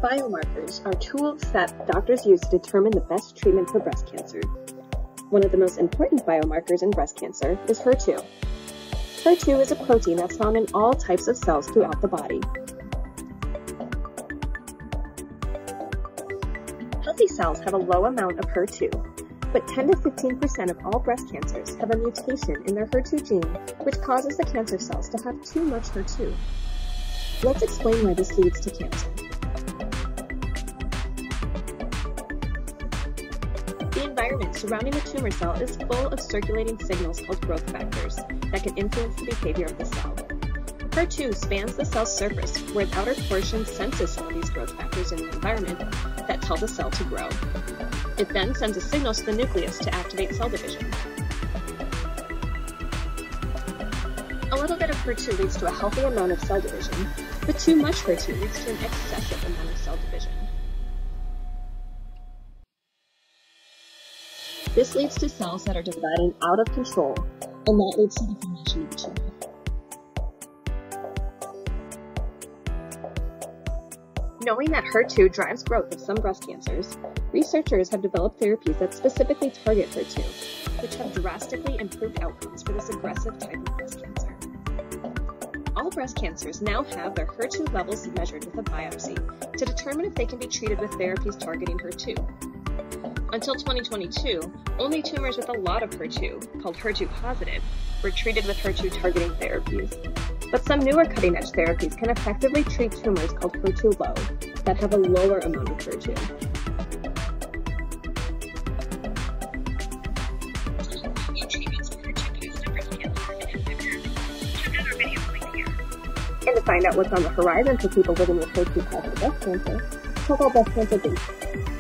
Biomarkers are tools that doctors use to determine the best treatment for breast cancer. One of the most important biomarkers in breast cancer is HER2. HER2 is a protein that's found in all types of cells throughout the body. Healthy cells have a low amount of HER2, but 10 to 15% of all breast cancers have a mutation in their HER2 gene, which causes the cancer cells to have too much HER2. Let's explain why this leads to cancer. The environment surrounding the tumor cell is full of circulating signals called growth factors that can influence the behavior of the cell. HER2 spans the cell's surface, where its outer portion senses some of these growth factors in the environment that tell the cell to grow. It then sends a signal to the nucleus to activate cell division. A little bit of HER2 leads to a healthy amount of cell division, but too much HER2 leads to an excessive amount of cell division. This leads to cells that are dividing out of control, and that leads to the formation of a tumor. Knowing that HER2 drives growth of some breast cancers, researchers have developed therapies that specifically target HER2, which have drastically improved outcomes for this aggressive type of breast cancer. All breast cancers now have their HER2 levels measured with a biopsy to determine if they can be treated with therapies targeting HER2. Until 2022, only tumors with a lot of HER2, called HER2 positive, were treated with HER2 targeting therapies. But some newer cutting-edge therapies can effectively treat tumors called HER2 low that have a lower amount of HER2. And to find out what's on the horizon for people living with HER2 positive breast cancer, check out Breast Cancer Base.